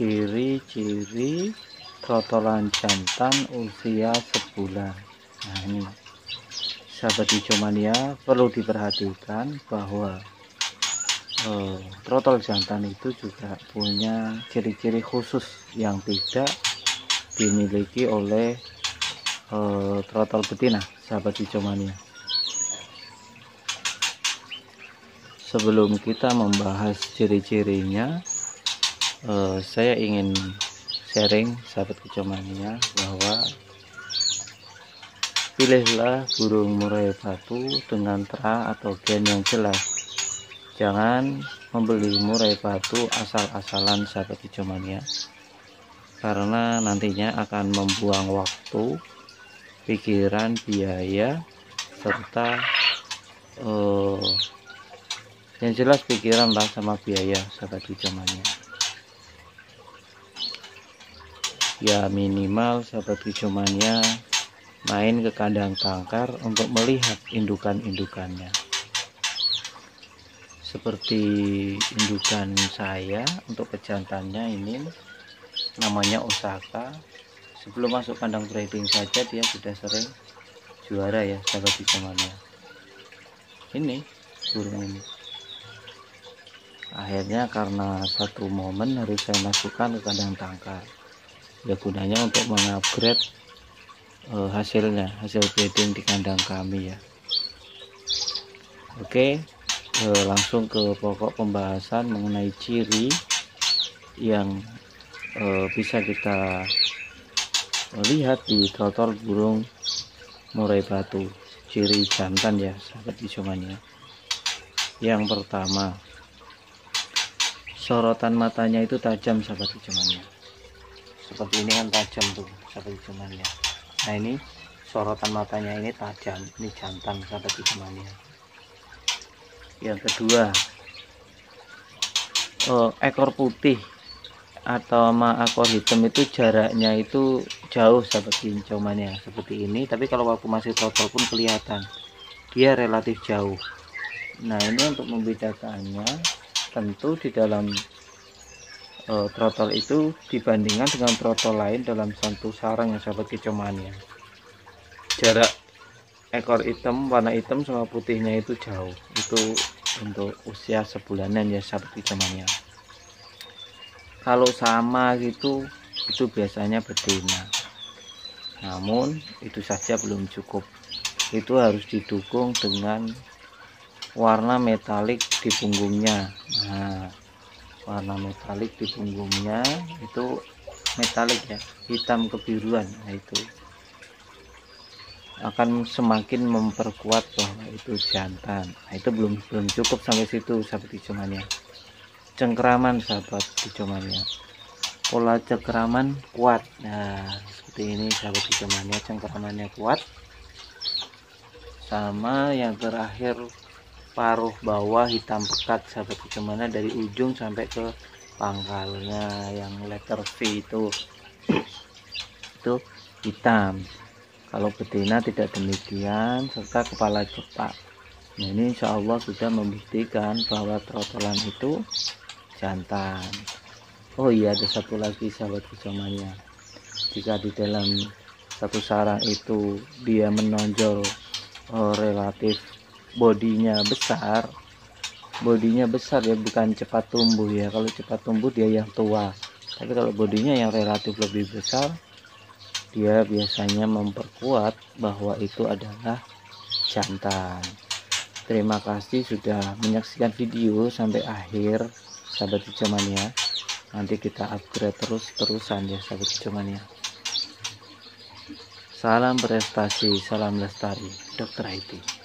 ciri-ciri trotolan jantan usia sebulan. Nah ini sahabat hijomania, perlu diperhatikan bahwa trotol jantan itu juga punya ciri-ciri khusus yang tidak dimiliki oleh trotol betina, sahabat hijomania. Sebelum kita membahas ciri-cirinya, saya ingin sharing sahabat hijomania bahwa pilihlah burung murai batu dengan terah atau gen yang jelas. Jangan membeli murai batu asal-asalan sahabat hijomania, karena nantinya akan membuang waktu, pikiran, biaya, serta yang jelas pikiran lah sama biaya sahabat hijomania. Ya minimal sahabat hijomania main ke kandang tangkar untuk melihat indukan-indukannya. Seperti indukan saya untuk pejantannya ini namanya Osaka. Sebelum masuk kandang breeding saja dia sudah sering juara ya sahabat hijomania. Ini burung ini. Akhirnya karena satu momen harus saya masukkan ke kandang tangkar. Ya gunanya untuk mengupgrade hasil breeding di kandang kami ya. Oke, langsung ke pokok pembahasan mengenai ciri yang bisa kita lihat di trotol burung murai batu, ciri jantan ya sahabat hijomania. Yang pertama, sorotan matanya itu tajam sahabat hijomania. Seperti ini kan tajam tuh sahabat hijomania. Nah ini sorotan matanya ini tajam, ini jantan sahabat hijomania. Yang kedua, ekor putih atau sama ekor hitam itu jaraknya itu jauh sahabat hijomania, seperti ini. Tapi kalau waktu masih trotol pun kelihatan dia relatif jauh. Nah ini untuk membedakannya, tentu di dalam trotol itu dibandingkan dengan trotol lain dalam satu sarang yang sahabat hijomania, jarak ekor hitam warna hitam sama putihnya itu jauh. Itu untuk usia sebulanan ya sahabat hijomania. Kalau sama gitu itu biasanya betina, namun itu saja belum cukup. Itu harus didukung dengan warna metalik di punggungnya. Nah warna metalik di punggungnya itu metalik ya, hitam kebiruan. Nah itu akan semakin memperkuat bahwa itu jantan. Nah itu belum cukup sampai situ sahabat hijomania. Cengkeraman sahabat hijomania, pola cengkeraman kuat. Nah seperti ini sahabat hijomania, cengkeramannya kuat. Sama yang terakhir, paruh bawah hitam pekat sahabat hijomania, dari ujung sampai ke pangkalnya yang letter V itu hitam. Kalau betina tidak demikian, serta kepala cepak. Nah ini insya Allah sudah membuktikan bahwa trotolan itu jantan. Oh iya, ada satu lagi sahabat hijomania, jika di dalam satu sarang itu dia menonjol relatif bodinya besar ya, bukan cepat tumbuh ya. Kalau cepat tumbuh dia yang tua, tapi kalau bodinya yang relatif lebih besar, dia biasanya memperkuat bahwa itu adalah jantan. Terima kasih sudah menyaksikan video sampai akhir sahabat hijomania. Nanti kita upgrade terus-terusan ya sahabat hijomania. Salam prestasi, salam lestari, Dr. IT.